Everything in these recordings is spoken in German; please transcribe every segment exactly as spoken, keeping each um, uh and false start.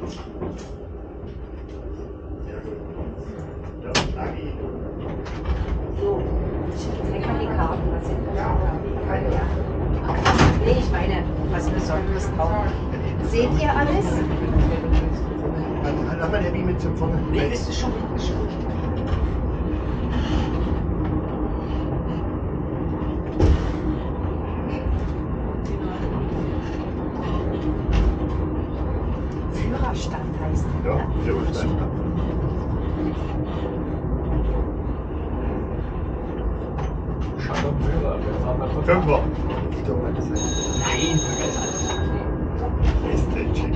So, zeig mal die Karten. Was sind das? Nee, ich meine, was Besonderes drauf. Seht ihr alles? Lass mal der Bi mit zum vorne. Nee, ist schon gut. Ist schon gut. Führerstand heißt der. Ja, Führerstand. Schau am Führer, wir fahren mal kurz. Fünfer. Geht doch mal das sein. Nein, vergiss alles. Ist der Chick.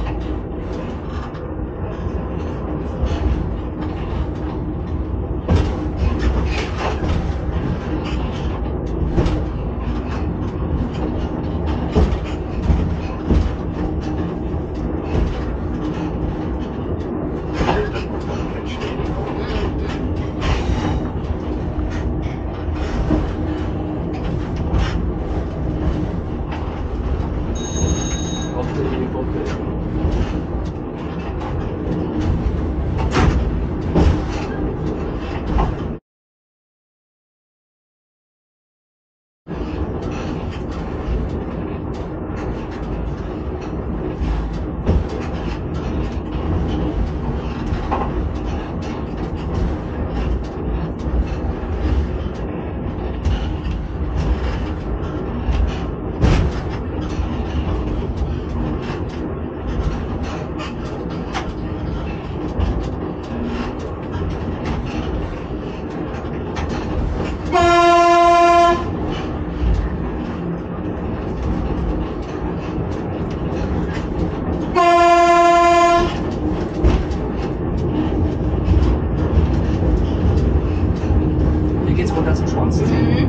Hier geht's runter zum Schwanz.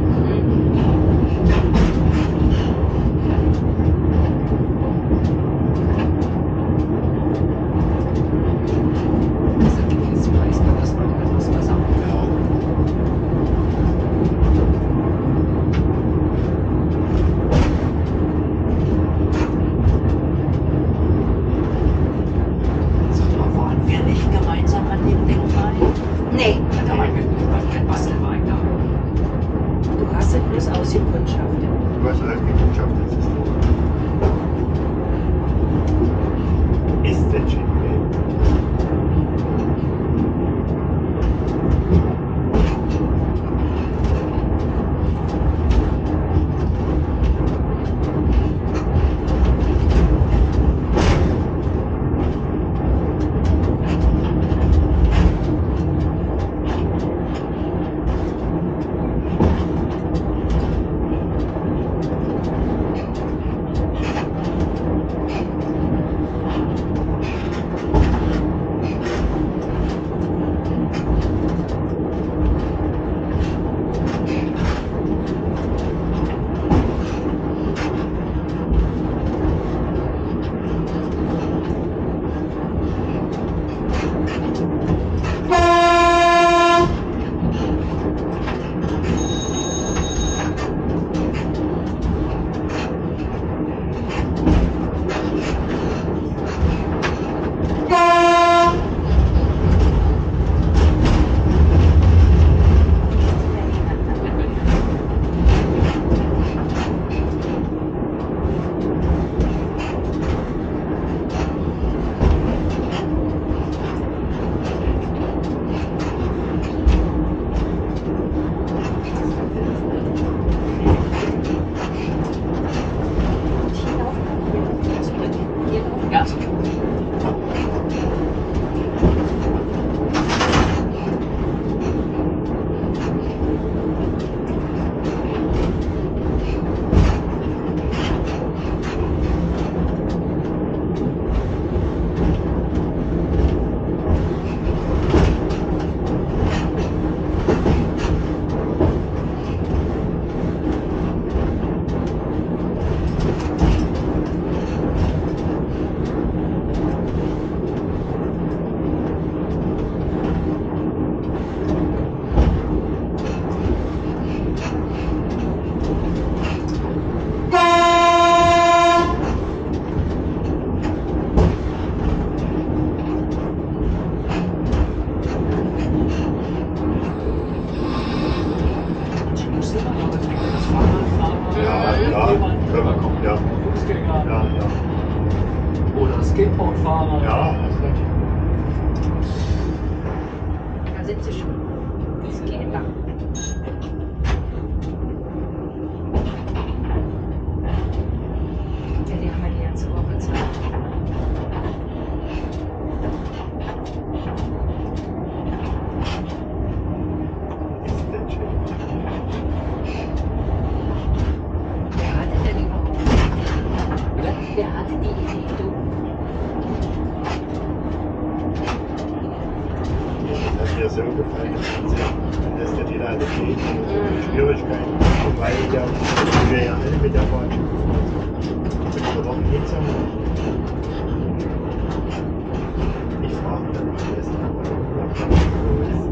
Nee, Da war ein Bastelwein da. du hast es bloß ausgekundschaftet. Du hast alles gekundschaftet, das ist so. Ist der Chick. Skateboardfahrer. Ja, hast recht. Da sind sie schon. Sie gehen lang. Ja, die haben ja die ganze Woche Zeit. Ist der Check. Wer hatte denn überhaupt die Idee? Wer hatte die Idee? Du? Das hat mir so gefallen, wenn das nicht jeder alles geht, die Schwierigkeiten. Weil ja, wir ja alle mit der Bahn schon gefahren sind. Mit der Woche geht's ja noch. Ich frage mich dann am besten, aber wo ist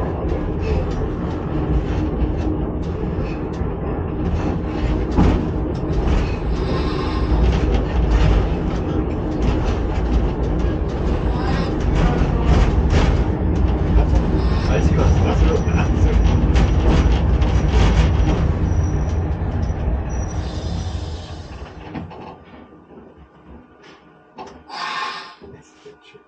weiß ich was, das wird Wahnsinn. Ist der Check.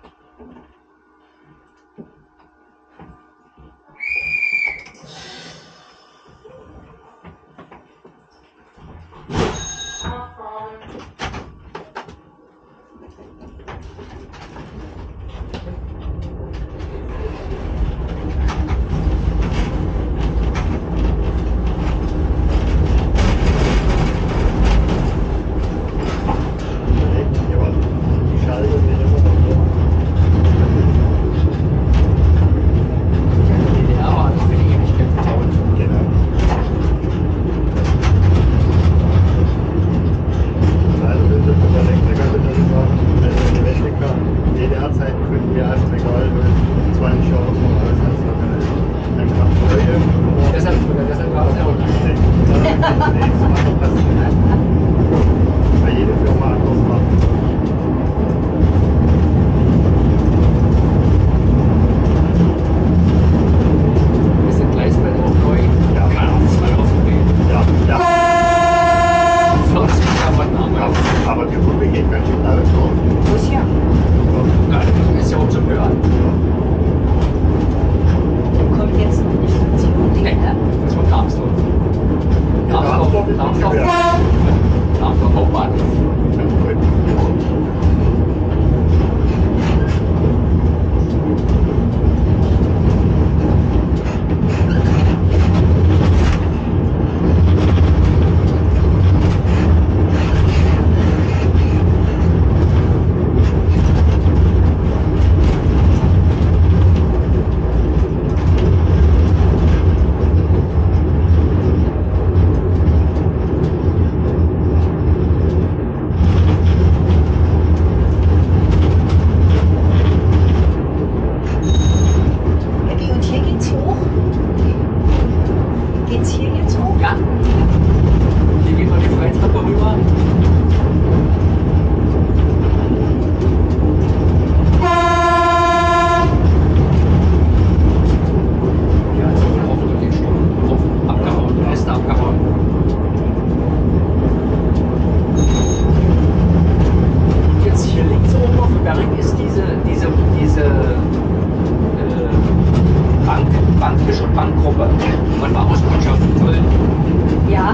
Ja, die Schaltung wird immer noch da. Die D D R war einfach für die Ewigkeit verbaut. Genau. Also wenn der Elektriker wieder gesagt, also in die Wende kam, D D R-Zeiten könnten wir erst egal, zwanzig Jahre voraus, also da kann ich dann kam heute. Deshalb, deshalb war das ja auch nicht. Nee, das macht doch was. Weil jede Firma anders macht. Wir sind Gleisfeld auch neu. Ja. Keine Ahnung, zwei ausgewählt. Ja, ja. vierzig Jahre Name. Aber, aber die Gruppe geht ganz schön laut vor. Muss ja. Nein, das ist ja auch zum Hören. Kommt jetzt noch nicht dazu. Nee, Ne? das war Darmstadt. Darmstadt Darmstadt, ist Darmstadt, nicht Darmstadt Hauptbahnhof. Eddie, und hier geht's hoch? Geht's hier jetzt hoch? Ja. Hier geht man die Freitreppe rüber. Ja, jetzt haben wir auch über den Strom drauf abgehauen, Reste abgehauen. Und jetzt hier links oben auf dem Berg ist diese, diese, diese äh, Bank, Banktisch- und Bankgruppe. Man war auskundschaften soll. Ja.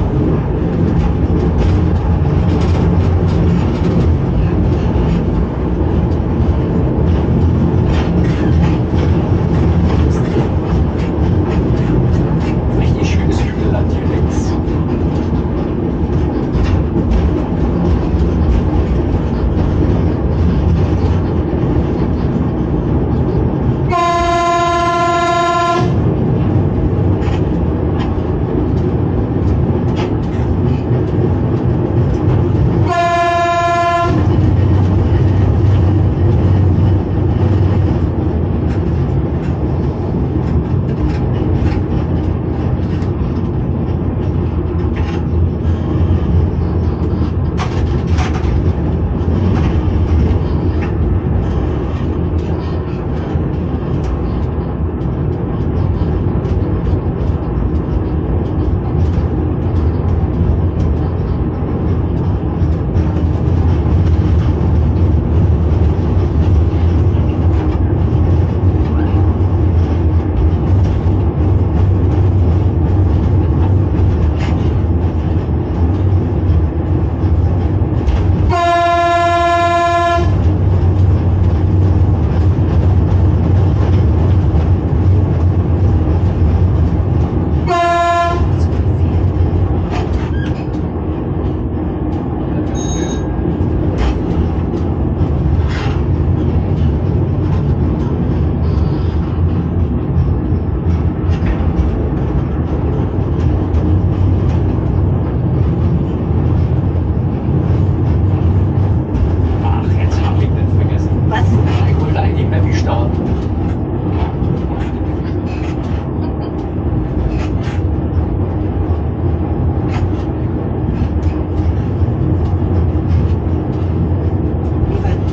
Richtig schönes Hügelland hier links.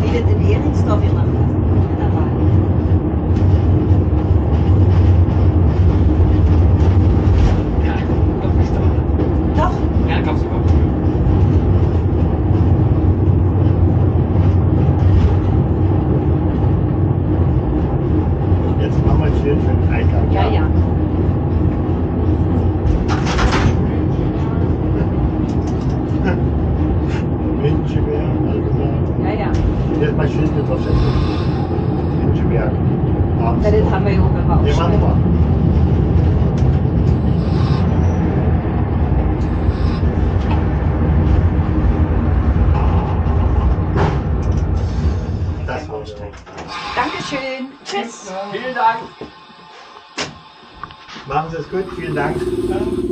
wieder den Ehringsdorf noch dabei. Ja, doch nicht da. Doch, Ja, ich glaube sogar. Jetzt machen wir schön für den Eingang. Ja, ja. Müncheberg, allgemein. Ja, ja. Jetzt mal schön mit was Müncheberg. Abends. Ja, das haben wir ja auch, wenn wir Ja, machen wir. Das war's. Dankeschön. Tschüss. Vielen Dank. Machen Sie es gut, vielen Dank.